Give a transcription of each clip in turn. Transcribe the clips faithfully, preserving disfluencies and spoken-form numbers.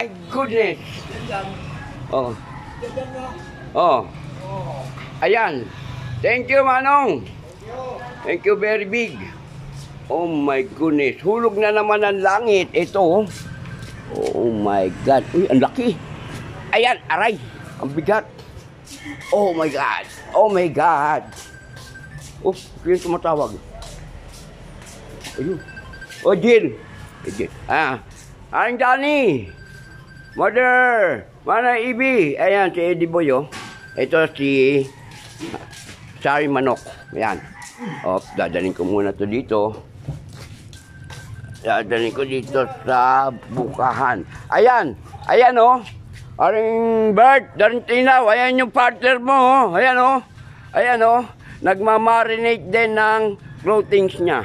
My goodness. Oh. Oh. Ayan. Thank you, Manong. Thank you very big. Oh my goodness. Hulog na naman ang langit. Ito. Oh my God. Uy, ang laki. Ayan, aray. Ang bigat. Oh my God. Oh my God. Oh, yun tumatawag. Ayun. Oh, Jill. Eh, Jill. Ah. Aring Johnny. Mother. Mana Ibi. Ayan, si Eddie Boy, oh. Ito si Sari Manok. Ayan. Oh, dadalhin ko muna to dito. Dadalhin ko dito sa bukahan. Ayan. Ayan, oh. Aring Bert, daring tinaw. Ayan yung partner mo, oh. Ayan, oh. Ayan, oh. Nagmamarinate din ng clothings niya.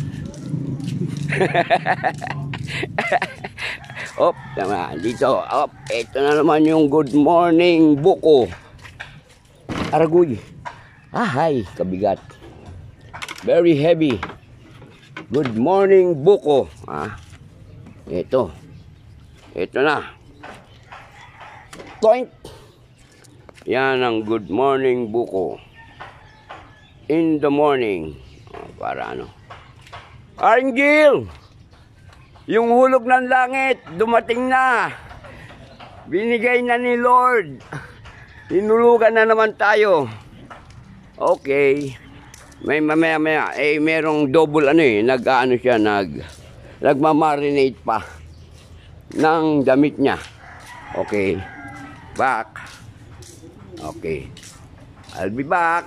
Op, tama. Dito. Op, ito na naman yung good morning buko. Aragoy. Ahay, kabigat. Very heavy. Good morning buko. Ah, ito. Ito na. Point. Yan ang good morning buko. In the morning. Oh, para ano. Angel! Yung hulog ng langit, dumating na. Binigay na ni Lord. Hinulugan na naman tayo. Okay. May mamaya-maya, eh merong double ano eh, nag-ano siya, nag, nagmamarinate pa ng damit niya. Okay. Back. Okay. I'll be back.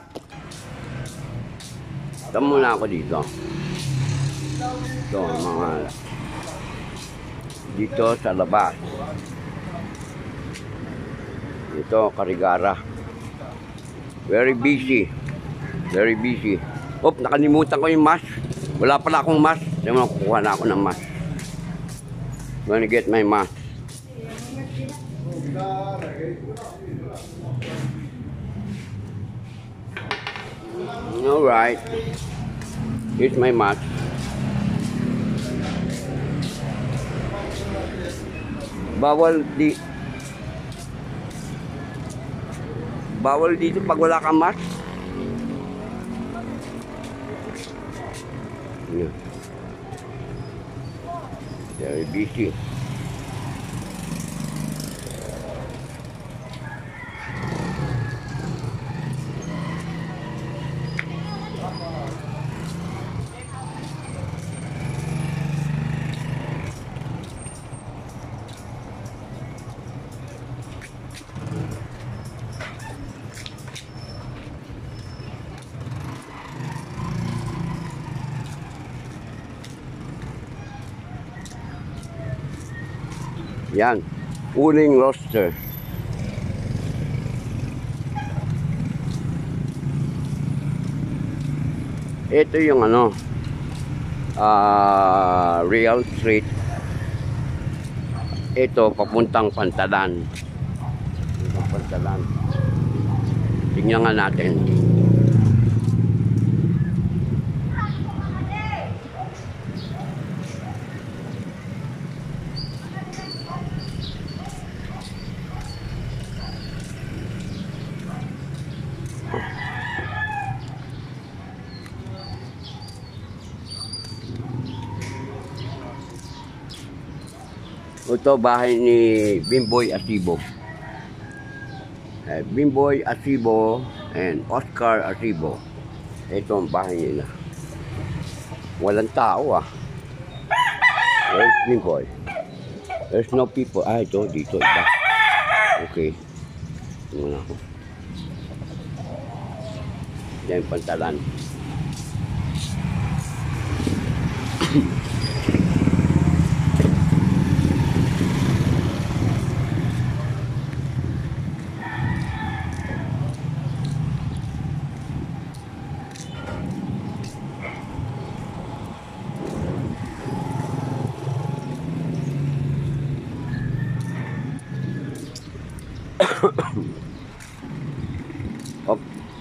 Ito muna ako dito. Ito, mga dito sa labas. Ito, Karigara. Very busy. Very busy. Oop, nakalimutan ko yung mask. Wala pala akong mask. Kaya makukuha na ako ng mask. I'm gonna get my mask. Alright. Here's my mask. Bawal di Bawal dito pag wala kang mask. Yeah. Very busy. Yan, uling roster. Ito yung ano, uh, Real Street. Ito papuntang Pantalan. Pantalan. Tingnan nga natin. Ito bahay ni Bimboy Asibo. Eh, Bimboy Asibo and Oscar Asibo. Ito ang bahay nila. Walang tao ah. Where's Bimboy? There's no people. Ah, ito, dito. Iba. Okay. Tingnan ako. Yan yung Pantalan. Oh.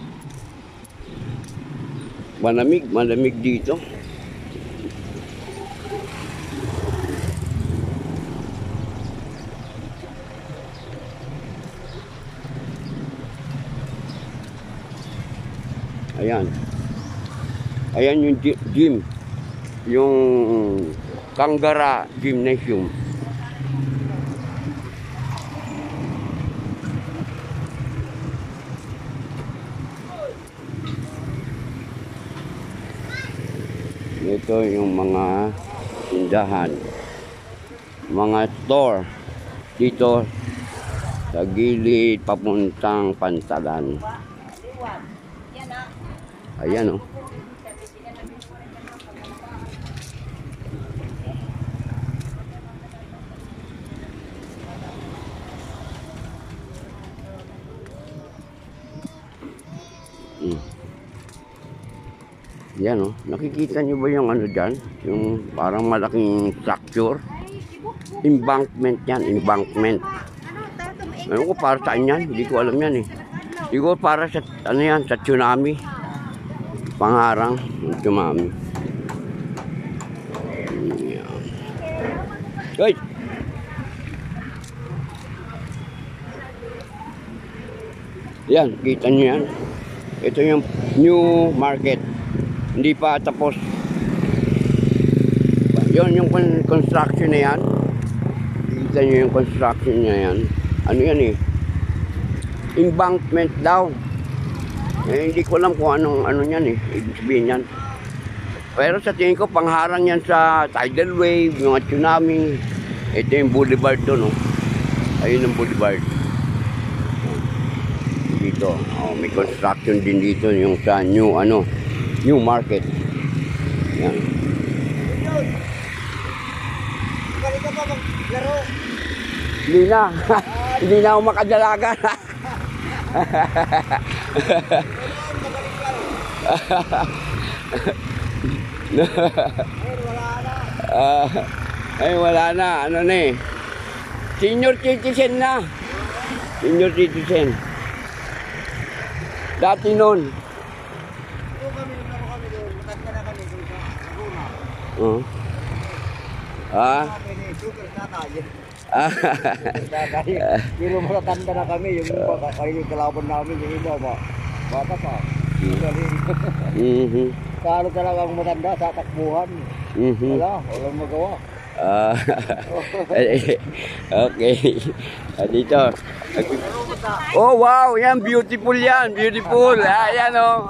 Malamig, malamig dito. Ayan. Ayan yung gy- gym. Yung Kanggara Gymnasium. Ito yung mga tindahan, mga store dito sa gilid papuntang Pantalan. Ayan, oh. Hmm. Yan, oh. Nakikita nyo ba yung ano dyan? Yung parang malaking structure? Embankment yan, embankment. Ayun ko para saan yan? Hindi ko alam yan eh. Siguro para sa, ano yan, sa tsunami. Pangarang, yung tsunami. Yan. Guys! Yan, kita nyo yan. Ito yung new market. Hindi pa tapos. Yun yung construction na yan. Kita nyo yung construction na yan. Ano yan eh? Embankment daw. Eh, hindi ko alam kung anong ano yan eh. Ibig sabihin yan. Pero sa tingin ko, pangharang yan sa tidal wave, yung tsunami. Ito yung boulevard doon, oh. Ayun ang boulevard. Dito. Oh, may construction din dito yung sa new ano, new market. Yan. Balik ka pa maglaro. Hindi na. Hindi na ako makadalaga. uh, ay wala na. Ano na eh. Senior citizen na. Senior citizen. Dati noon. Oo kami, naglaro kami doon. Matanda na kami doon sa Laguna. Uh. Ah. Kami ni Super Tatay. Ah. Tatay. Pero matanda na kami. Yung iba, kayo yung kalaban namin. Yung iba, ba, bata pa. Mhm. Kalo talagang matanda sa takbuhan. Mhm. Wala, walang magawa. Ah. Okay. Ah, dito. Oh, wow, yan beautiful yan, beautiful. Ah, yan oh.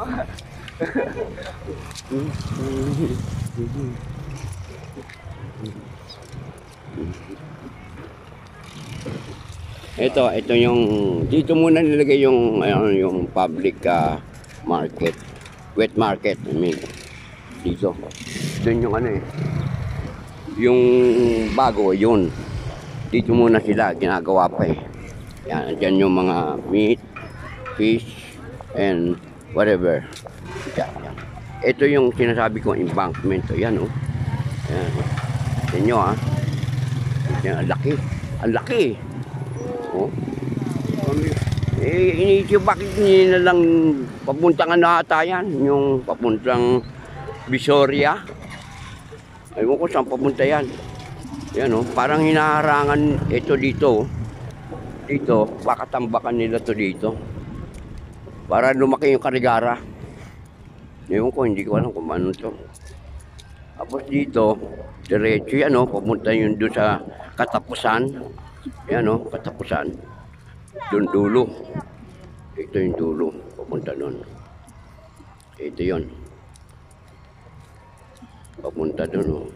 Ito, ito yung dito muna nilagay yung ano, yung public uh, market, wet market, I mean. Dito. Doon yung ano eh. Yung bago, yun. Dito muna sila, ginagawa pa eh. Yan, dyan yung mga meat, fish, and whatever. Yan, yan. Ito yung sinasabi kong embankment. Yan, oh. Yan. Yan nyo, ah. Yan, ang laki. Ang laki. Oh. Eh, iniisip bakit hindi na lang papuntang ano ata yan? Yung papuntang Visoria. Ayun ko saan papunta yan. Yan oh, parang hinaharangan ito dito. Dito, baka tambakan nila to dito. Para lumaki yung Karigara. Ayun ko, hindi ko alam kung ano to. Tapos dito, diretso yan oh, papunta yun doon sa katapusan. Yan oh, katapusan. Doon dulo. Ito yung dulo, papunta doon. Ito yun. Papunta doon oh.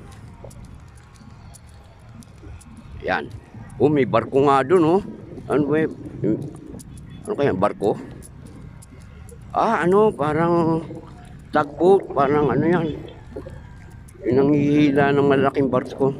Yan. Oh, may barko nga doon oh. Ano ba? Ano kaya barko? Ah, ano, parang tugboat, parang ano yan. Yung nanghihila ng malaking barko.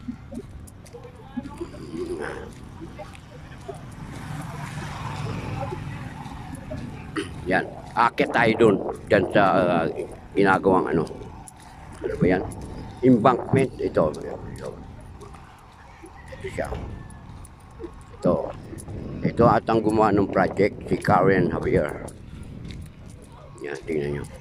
Yan. Akit tayo doon. Diyan sa uh, ginagawang ano. Ano ba yan? Embankment. Ito. Ito. Ito siya. Ito. Ito at ang gumawa ng project, si Karen Javier. Yan, tingnan nyo.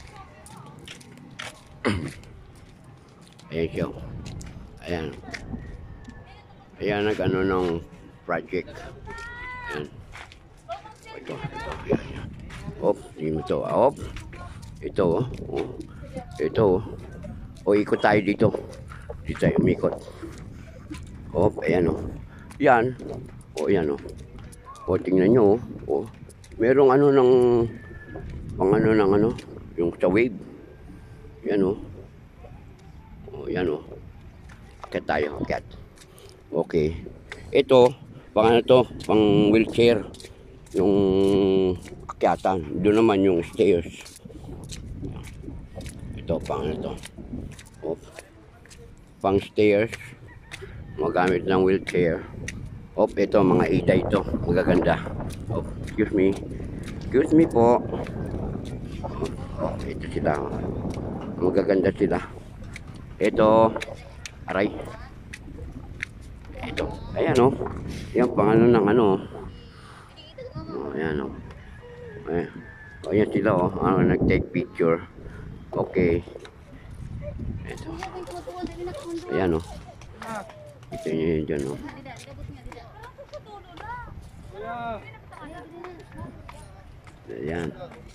Ayan siya. Ayan. Ayan nag-ano ng project. Ayan. Ito. Ito. Ayan. Op, hindi mo ito. Op. Ito, oh. Oh. Ito, oh. O, ikot tayo dito. Dito tayo umikot. Oh, ayan, oh. Yan. O, yan, oh. O, tingnan nyo, oh. O, merong ano ng, pang ano ng ano, yung sa wave. Yan, oh. O, yan, oh. Akit tayo, akit. Okay. Ito, pang ano to, pang wheelchair. Yung akyatan. Doon naman yung stairs. Ito, pang ano to. O, pang stairs. Magamit ng wheelchair. Op, ito mga ida ito, magaganda. Oh, excuse me. Excuse me po. Oh, ito sila. Magaganda sila. Ito, aray. Ito, ayan oh. Yan pang ano ng ano. Oh, ayan oh. Ayan. Oh, yan sila oh. Ano, nag-take picture. Okay. Ito. Ayan oh. Ito nyo yun dyan oh. Ayan.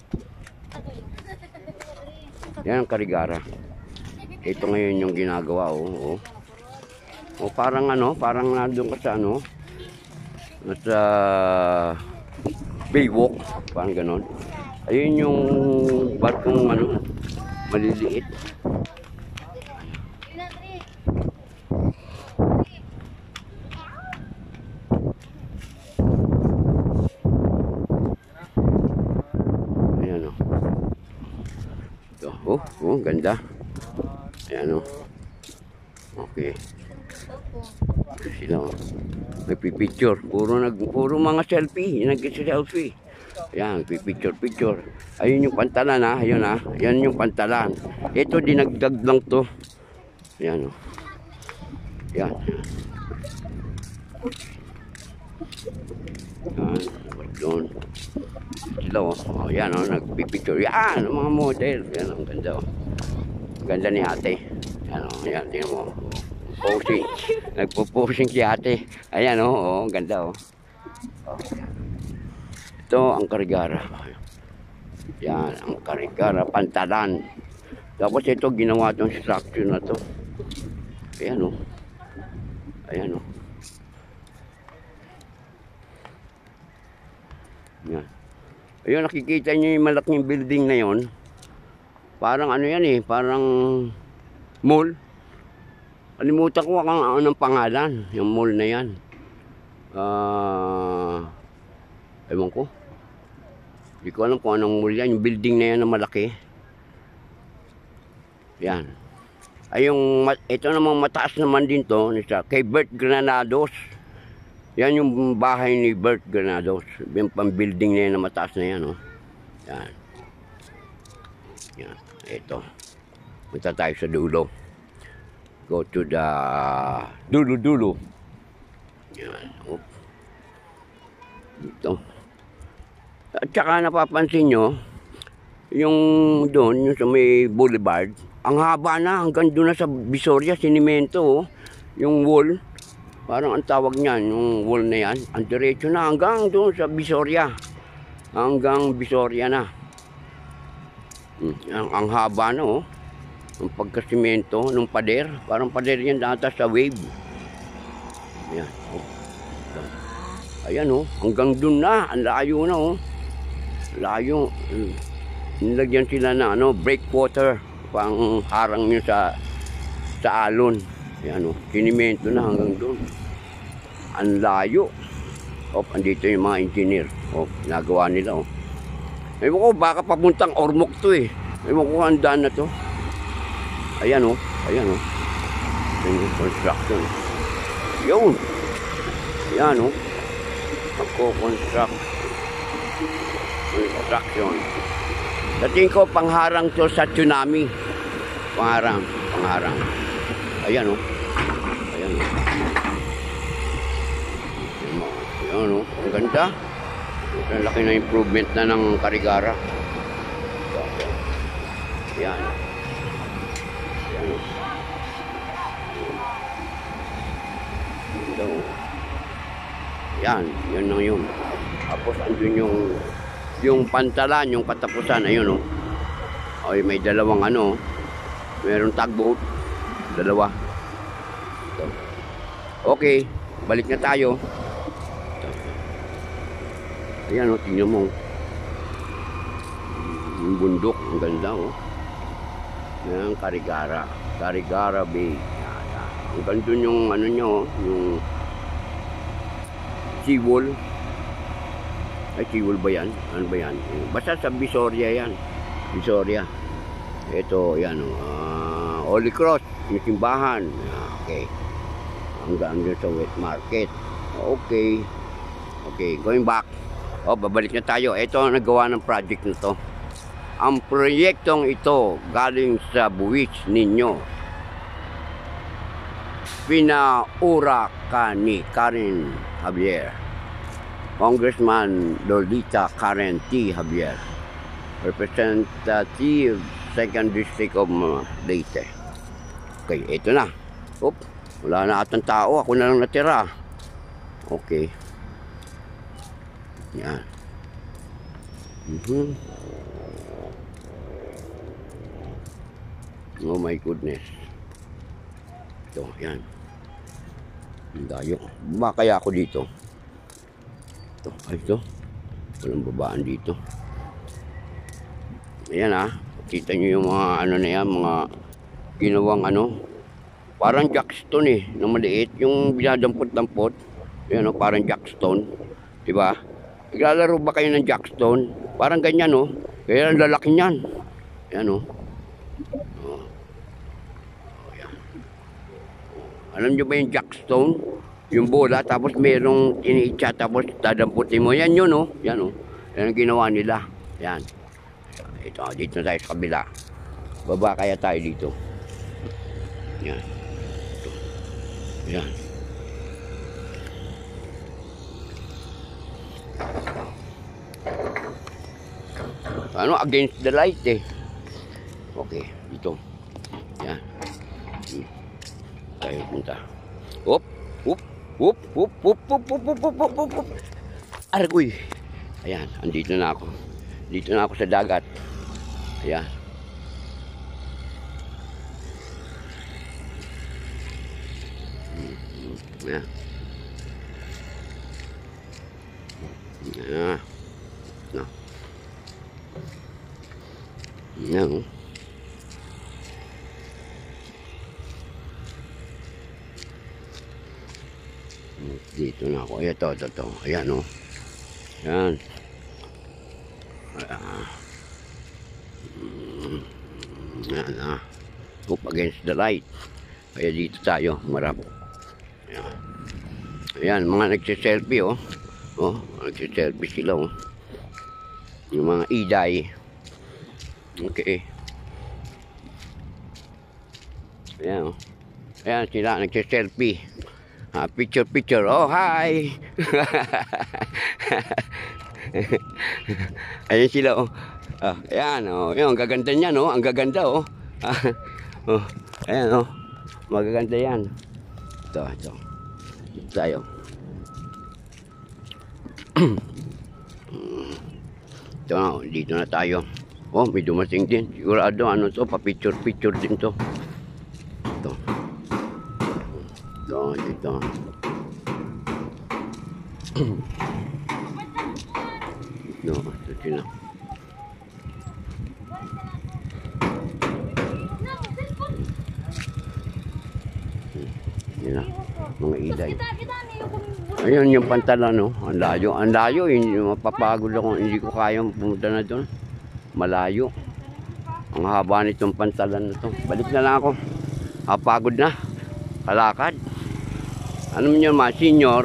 Yan ang Karigara. Ito ngayon yung ginagawa oh. Oh, oh parang ano, parang nandun ka sa ano, nasa Baywalk, parang ganon. Ayun yung barkong ano, maliliit. Oh, oh, ganda. Ayan o. Okay. Sila o. Nagpipicture. Puro, nag, puro mga selfie. Nag-selfie. Ayan, nagpipicture, picture. Ayun yung pantalan ha. Ayun ha. Ayan yung pantalan. Ito, dinagdag lang to. Ayan o. Ayan. Ayan. Doon. Sila o. Oh, yan o. Nagpipicture. Yan. Mga model. Yan ang ganda o. Ganda ni ate. Yan o. Yan. Tingnan mo. Posing. Nagpo-posing si ate. Ayan o. Oh, ganda o. Oh. Ito ang Karigara. Yan. Ang Karigara. Pantalan. Tapos ito ginawa itong structure na to. Ayan o. Ayan o. Yan. Ayun, nakikita nyo yung malaking building na yon. Parang ano yan eh, parang mall. Kalimutan ko kung anong pangalan, yung mall na yan. Ah, uh, ewan ko. Hindi ko alam kung anong mall yan, yung building na yan na malaki. Yan. Ay yung, ito namang mataas naman din to, kay Bert Granados. Yan yung bahay ni Bert Granados. Yung pang-building na yan na mataas na yan. Oh. Yan. Yan. Ito. Punta tayo sa dulo. Go to the dulo-dulo. Yan. Oh. Ito. At saka napapansin nyo, yung doon, yung sa may boulevard, ang haba na, hanggang doon na sa Visoria, sinimento. Oh. Yung wall. Parang ang tawag niyan, yung wall na yan, ang diretso na hanggang doon sa Visoria. Hanggang Visoria na. Hmm, ang, ang haba na oh. Ang pagkasimento, ng pader. Parang pader yan data sa wave. Ayan. Oh. Ayan oh, hanggang doon na. Ang layo na oh. Layo. Nilagyan sila na ano, breakwater. Pang harang nyo sa, sa alon. Ayan o, sinimento na hanggang doon. Ang layo. O, andito yung mga engineer. O, nagawa nila o. Ewan ko, baka papuntang Ormoc to eh. Ewan ko, ang daan na to. Ayan o, ayan o. Yung construction. Yun. Ayan o. Ako-construct. Construction. Dating ko, pangharang to sa tsunami. Pangharang, pangharang. Ayan o. Ayan o. Ayan o. Ang ganda. Ang laki na improvement na ng Karigara. Ayan. Ayan o. Ganda o. Ayan. Yan lang yun. Tapos andun yung yung pantalan, yung katapusan. Ayun o. Ay, may dalawang ano. Merong tugboat. Dalawa. Ito. Okay, balik na tayo. Ito. Ayan o, tingnan mo. Yung bundok, ang ganda o. Yan, Carigara. Carigara Bay. Yan, yan. Ang ganda yung ano nyo, yung seawall. Ay, seawall ba yan? Ano ba yan? Basta sa Visoria yan. Visoria. Ito, yan o. Uh, Holy Cross, yung simbahan. Okay. Hanggang dyan sa wet market. Okay. Okay, going back. O, babalik na tayo. Ito ang nagawa ng project na to. Ang proyektong ito galing sa buwis ninyo. Pinaura ka ni Karen Javier. Congressman Lolita Karen T. Javier. Representative second District of Leyte. Okay, ito na. Oop, wala na atang tao. Ako na lang natira. Okay. Yan. Mm-hmm. Oh my goodness. Ito, yan. Ang dayo. Buma kaya ako dito. Ito, ay ito. Walang babaan dito. Ayan ah. Kita nyo yung mga ano na yan, mga ginawang ano. Parang jackstone eh, na maliit. Yung binadampot-dampot. Ayan oh, parang jackstone. Diba? Naglalaro ba kayo ng jackstone? Parang ganyan oh. Kaya ang lalaki niyan. Ayan oh. Oh. Oh, yan. Alam nyo ba yung jackstone? Yung bola, tapos merong iniitsa, tapos dadamputin mo. Yan yun oh. Yan oh. Yan ang ginawa nila. Yan. Ito, dito na tayo sa kabila. Baba kaya tayo dito. Yan. Ito. Yan. Ano, against the light eh. Okay, dito. Yan. Tayo punta. Hop, hop, hop, hop, hop, hop, hop, hop, hop, hop, hop. Aragoy. Ayan, andito na ako. Dito na ako sa dagat. Ayan. Ayan. Ayan. No. Ayan. Dito na ako. Ito, ito, ito. Ayan o. Ayan. Ayan. Ayan ah. Up against the light. Kaya dito tayo, marap. Ayan. Ayan, mga nagsiselfie oh. Oh, nagsiselfie sila oh. Yung mga iday. Okay. Ayan oh. Ayan sila, nagsiselfie. Ah, picture picture. Oh, hi. Ayan sila oh. Ah, ayan oh, yung gaganda niya no, ang gaganda oh. Ah, oh, ayan oh. Magaganda yan. Ito, ito. Dito tayo. Ito na, dito na tayo. Oh, may dumating din. Sigurado ano to, pa-picture picture din to. Ito. Ito, dito. No, ito sila. Yan na, mga iday. Ayun yung pantalan no, ang layo, ang layo, hindi mapapagod ako, hindi ko kayang pumunta na doon. Malayo. Ang haba nitong pantalan na to. Balik na lang ako. Apagod na. Kalakad. Ano mo yun mga senior?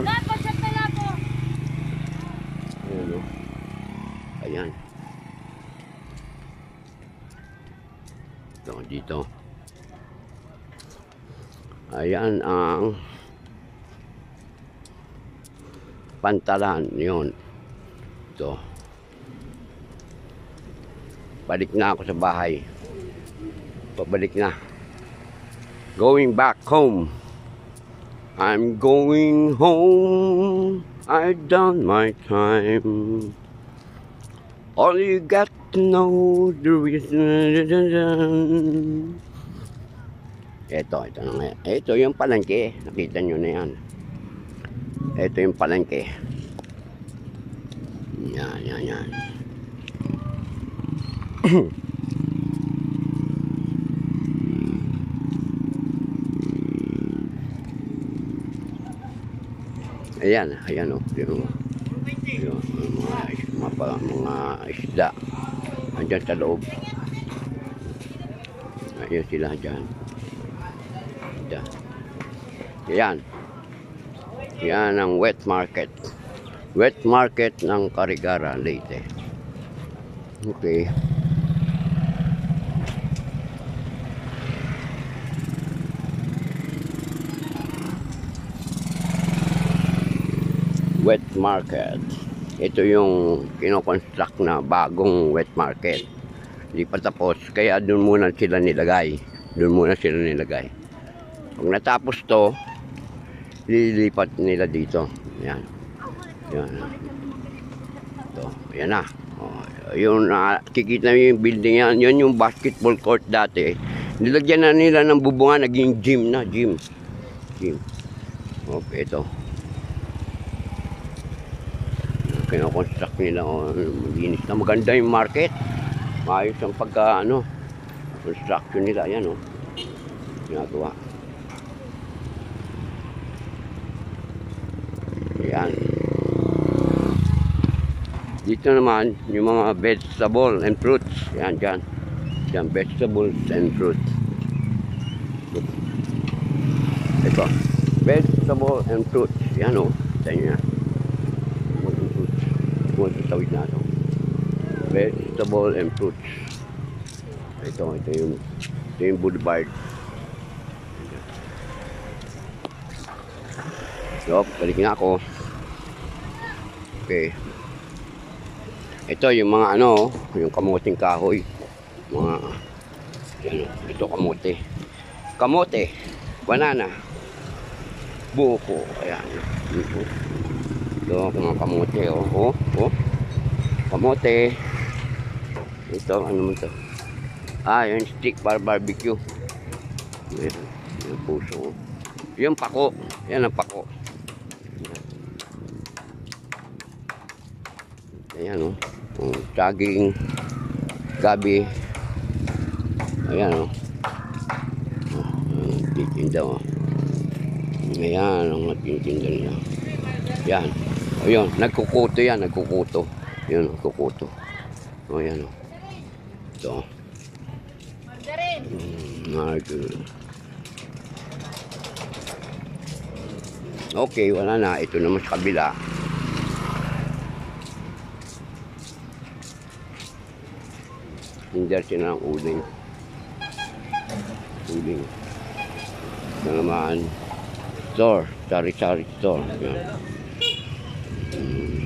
Ayan no. Ayan. Ito, dito. Ayan ang pantalan yun. Ito. Balik na ako sa bahay. Pabalik na. Going back home. I'm going home. I've done my time. All you got to know the reason. Ito, ito na nga. Ito yung palengke. Nakita nyo na yan. Ito yung palengke. Yan, yan, yan. Ayan, ayan o. Yung, yung, yung mga, mga, mga isda. Andyan sa loob. Ayan sila dyan. Ayan. Ayan. Yan ang wet market. Wet market ng Carigara, Leyte. Okay. Wet market. Ito yung kinoconstruct na bagong wet market. Hindi pa tapos, kaya doon muna sila nilagay. Doon muna sila nilagay. Pag natapos to, lilipat nila dito. Yan. Yan. Ito. Yan na. Oh, yung nakikita nyo yung building yan. Yan yung basketball court dati. Nilagyan na nila ng bubungan. Naging gym na. Gym. Gym. Okay, ito. Kino-construct nila. Oh, malinis na. Maganda yung market. Maayos ang pagka, ano, construction nila. Yan, oh. Ginagawa. Yan. Dito naman, yung mga vegetable and fruits. Yan, dyan. Yan, vegetables and fruits. Ito. Vegetable and fruits. Yan, o. Ito nyo yan. Huwag itawid na ito. Vegetable and fruits. Ito, ito yung, ito yung boulevard. So, balik na ako. Okay. Ito yung mga ano, yung kamuting kahoy. Mga, yan, ito kamote. Kamote, banana, buko, ayan. Ito, mga kamote, oh, oh, oh. Kamote. Ito, ano mo ito? Ah, yung stick para barbecue. Ayan, yung puso. Yung pako, yan ang pako. Ayan, oh. Oh, saging, gabi. Ayan, oh. Oh, titinda, oh. Ayan, ang titinda nila. Ayan. Ayun, nagkukuto yan, nagkukuto. Ayan, nagkukuto. Oh, ayan, oh. Ito. Hmm, okay, wala na. Ito naman sa kabila. Hindi sila ng uling. Uling. Ito naman. Store. Sari-sari store. Yan. Hmm.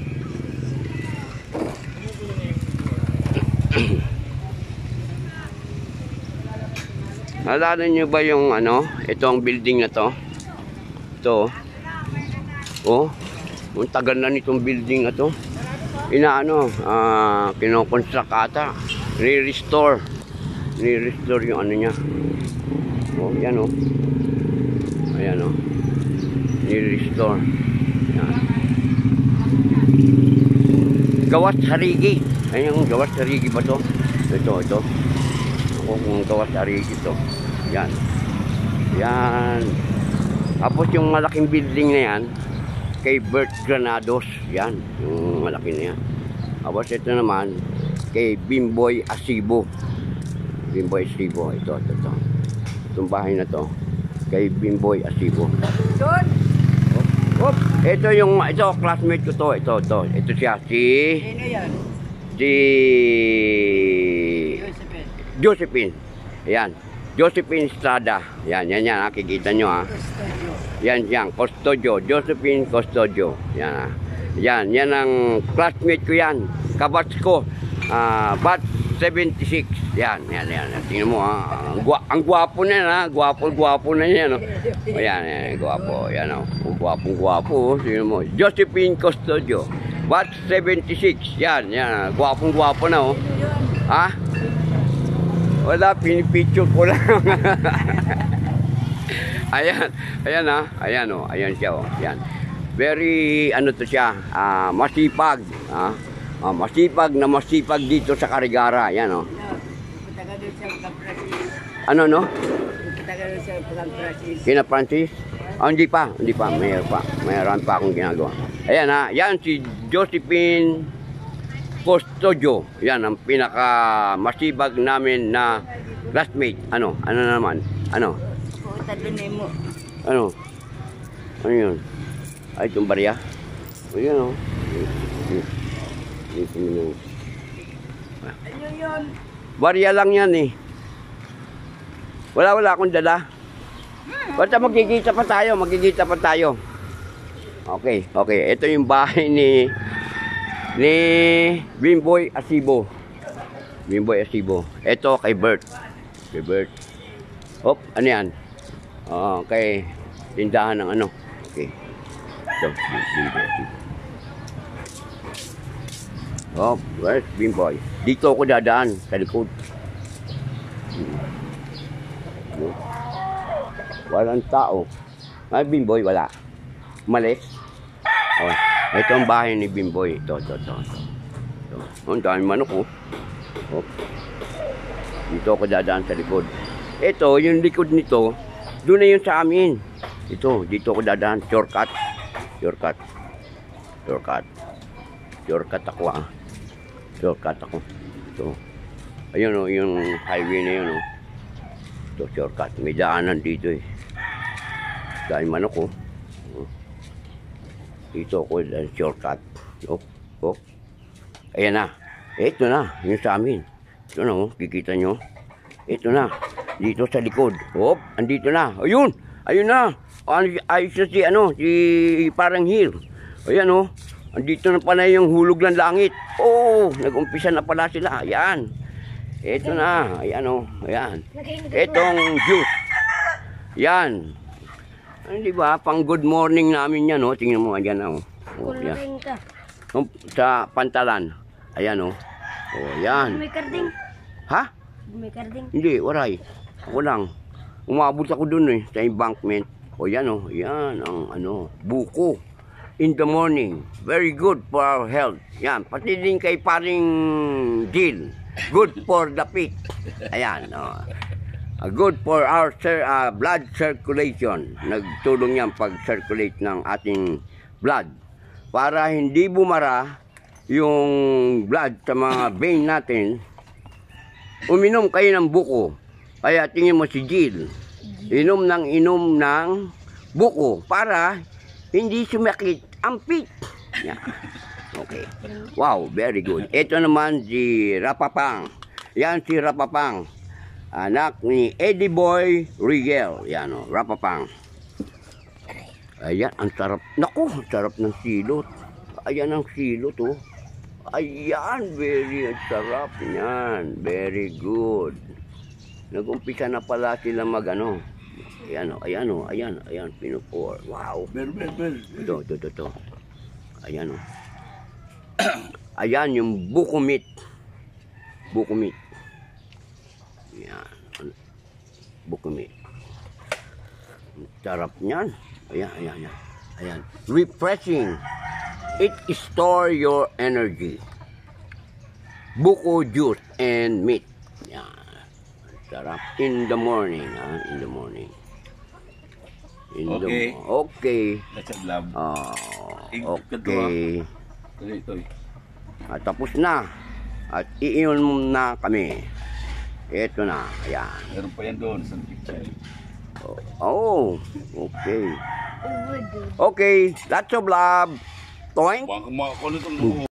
Naalala nyo ba yung ano? Ito ang building na to. Ito. Oh. Ang tagal na nitong building na to. Inaano. Uh, kinoconstruct ata. Re-restore. Re-restore yung ano niya. Oh, yan oh. Ayan oh. Re-restore. Yan. Gawas harigi. Ayan yung gawas harigi ba to? Ito, ito. Ako kung gawas harigi to. Yan. Yan. Tapos yung malaking building na yan, kay Bert Granados. Yan. Yung malaki na yan. Tapos ito naman, kay Bimboy Asibo. Bimboy Asibo. Ito, ito, ito. Itong bahay na to. Kay Bimboy Asibo. Doon. Oh, oh, ito yung, ito, classmate ko to. Ito, ito. Ito siya, si... Sino yan? Si... Josephine. Josephine. Ayan. Josephine Estrada. Yan, yan, yan. Nakikita nyo, ha. Yan, yan. Custodio. Josephine Custodio. Yan, ha. Yan, yan ang classmate ko yan. Kabats ko. Ah, uh, batch seventy-six. Yan, yan, yan. Tingnan mo, ha. Ang, gua ang gwapo na yan, ha. Gwapo, gwapo na yan, oh. Ayan, yan, gwapo. Yan, oh. Gwapong gwapo, oh. Tingnan mo. Josephine Custodio. Batch seventy-six. Yan, yan. Gwapong gwapo na, oh. Ha? Wala, pinipicture ko lang. Ayan, ayan ha. Ayan o, oh, ayan siya o. Oh. Ayan. Very, ano to siya, uh, masipag. Ha? Uh, masipag na masipag dito sa Carigara. Ayan o. Oh. Ano no? Kina Francis? Oh, hindi pa, hindi pa, mayroon pa. Mayroon pa akong ginagawa. Ayan ha, yan si Josephine Custodio. Yan ang pinaka masibag namin na classmate. Ano? Ano naman? Ano? Ano? Ano yun? Ay, itong barya? Ayan o. Ano yun? Barya lang yan eh. Wala, wala akong dala. Basta magkikita pa tayo, magkikita pa tayo. Okay, okay. Ito yung bahay ni ni Bimboy Asibo. Bimboy Asibo. Ito kay Bert. Kay Bert. Hop, ano yan? Oh, kay tindahan ng ano. Okay. Ito, Bimboy Asibo. Hop, where's Bimboy? Dito ako dadaan sa likod. Walang tao. Ay, Bimboy, wala. Malis. Oh, ito ang bahay ni Bimboy. Ito, ito, ito. Ito. Oh, ang dami manok, oh. Oh. Dito ako dadaan sa likod. Ito, yung likod nito, doon na yun sa amin. Ito, dito ako dadaan. Shortcut. Shortcut. Shortcut. Shortcut ako, ah. Shortcut ako. Ito. Ayun, oh, yung highway na yun, oh. Ito, shortcut. May daanan dito, eh. Dahil manok, oh. Dito ako dahil shortcut. Oh, oh. Ayan na. Ito na. Yung sa amin. Ito na, oh. Kikita nyo. Ito na. Dito sa likod. Oh, andito na. Ayun. Ayun na. Ayos na si, ano, si parang hill. Ayan, oh. Andito na pala yung hulog ng langit. Oh, nag-umpisa na pala sila. Ayan. Ito na. Ayan, oh. Ayan. Itong juice. Yan. Di ba? Pang good morning namin yan, oh. Tingnan mo, ayan, oh. Oh, yan. Oh, sa pantalan. Ayan, oh. Oh, yan. May karding. Ha? May karding. Hindi, waray. Ako lang. Umabot ako dun, eh, sa embankment. Oh, yan, oh. Yan, ang, ano, buko. In the morning. Very good for our health. Yan. Pati din kay paring Jill. Good for the pit. Ayan, oh. Uh, good for our uh, blood circulation. Nagtulong yan pag-circulate ng ating blood. Para hindi bumara yung blood sa mga vein natin, uminom kayo ng buko. Kaya tingin mo si Jill, inom ng inom ng buko para hindi sumakit ang pit. Yeah. Okay. Wow, very good. Ito naman si Rapapang. Yan si Rapapang. Anak ni Eddie Boy Rigel. Yan o, Rapapang. Ayan, ang sarap. Naku, ang sarap ng silot. Ayan ang silot, oh. Ayan, very sarap niyan. Very good. Nag-umpisa na pala sila mag, ano. Ayan o, ayan o, ayan, ayan, pinupor. Wow. Ito, ito, ito, ito. Ayan o. Ayan yung buko meat. Buko meat. Yan. Buko meat. Sarap niyan. Ayan, ayan, ayan. Ayan. Refreshing. It store your energy. Buko juice and meat. Yan. Sarap. In the morning. Ha? In the morning. In Okay. The, okay. That's a love. Oh, okay. Ito, ito. At tapos na. At iinom na kami. Ito na, ayan. Meron pa yan doon sa picture. Oh, okay. Okay, lots of love. Toink. Baka makakulit ang